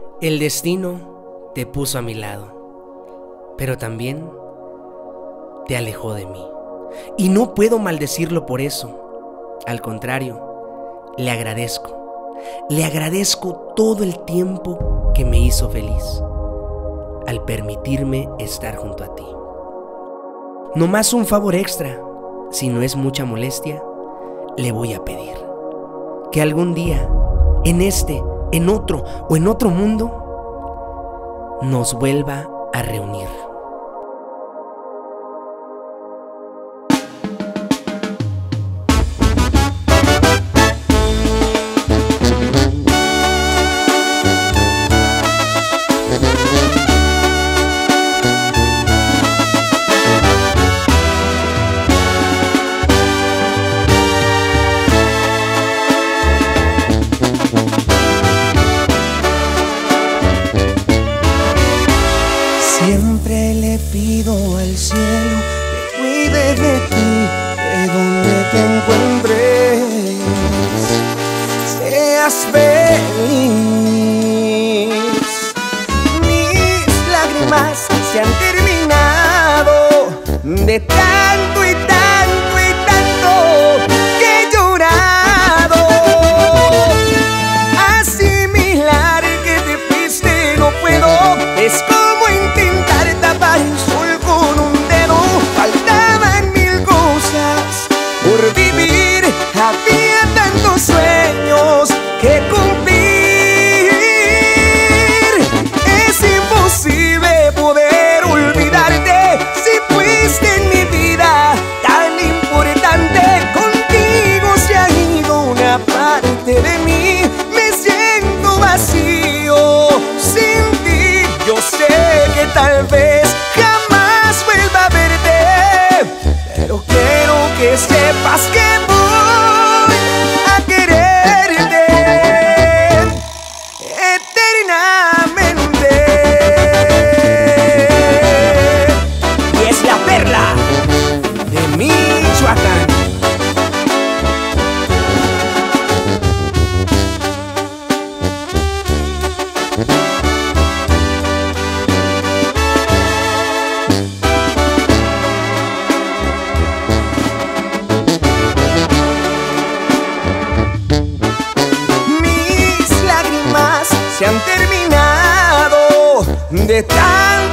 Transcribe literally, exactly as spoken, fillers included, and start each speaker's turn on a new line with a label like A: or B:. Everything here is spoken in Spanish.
A: El destino te puso a mi lado, pero también te alejó de mí. Y no puedo maldecirlo por eso. Al contrario, le agradezco. Le agradezco todo el tiempo que me hizo feliz al permitirme estar junto a ti. No más un favor extra, si no es mucha molestia, le voy a pedir que algún día, en este, en otro o en otro mundo, nos vuelva a reunir.
B: Siempre le pido al cielo que cuide de ti, de donde te encuentres, seas feliz. Mis lágrimas se han terminado de tanto y tanto y tanto que he llorado. Asimilar que te fuiste no puedo, es como intentar tapar el sol con un dedo. Faltaban mil cosas por vivir, había tantos sueños que cumplir. Es imposible poder olvidarte si fuiste en mi vida tan importante. Contigo se ha ido una parte de mí, me siento vacío sin ti. Yo sé que tal vez jamás vuelva a verte, pero quiero que sepas que voy a quererte eternamente. Y es la perla de Michoacán. Se han terminado de tanto